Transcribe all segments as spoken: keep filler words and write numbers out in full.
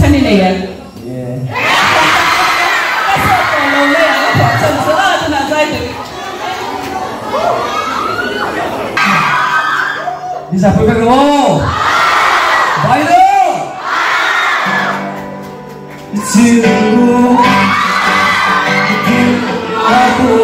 천이 내야. 예. Bisa pegang lo, baik lo. Cintaku, aku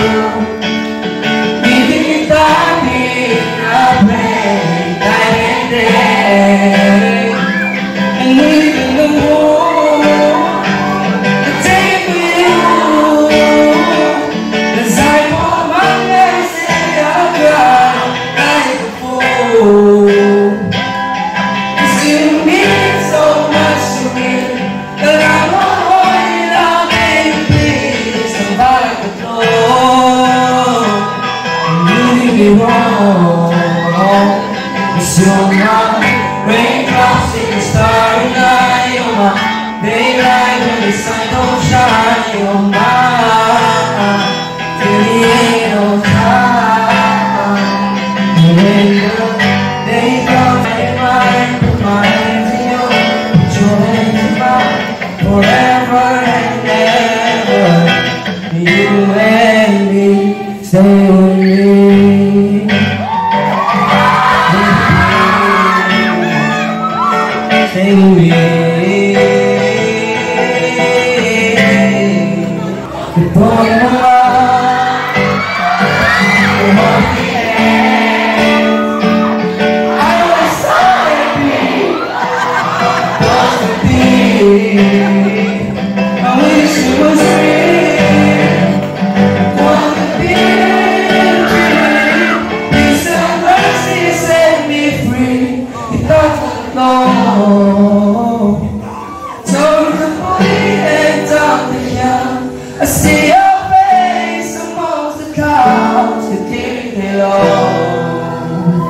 diminta di apa yang day, and we can move, take me home, 'cause I want my best and I'll cry like a fool. 'Cause you mean so much to me, and I won't hold it all, baby, please. Somebody could know you did me wrong. 'Cause you're my raindrops in the starry night, you're my daylight when the sun don't shine, you're mine till the end of time. And when the day comes and mine, put my hands in yours, put your hands in mine, forever and ever. You and me, stay with me. Stay with me. The boy in my life, the one he had. I was so happy, lost to be. I wish it was real. Want to be free. Peace and mercy set me free. You thought long. Told the boy and talk to young. I see your face amongst the clouds that didn't belong.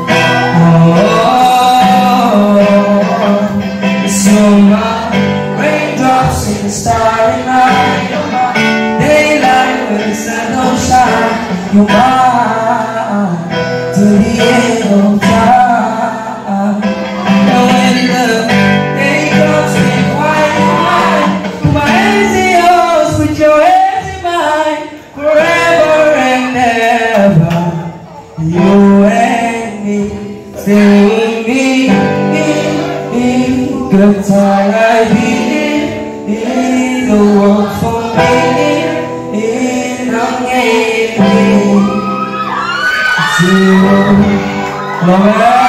Oh, it's you're my raindrops in the starry night, you're my daylight when the sun don't shine, you're mine till the end of time. And when the day comes, make quiet your mind, put my hands in yours, put your hands in mine, forever and ever. You and me, stay with me, good time I be in the world for me, in the game. See you, love it.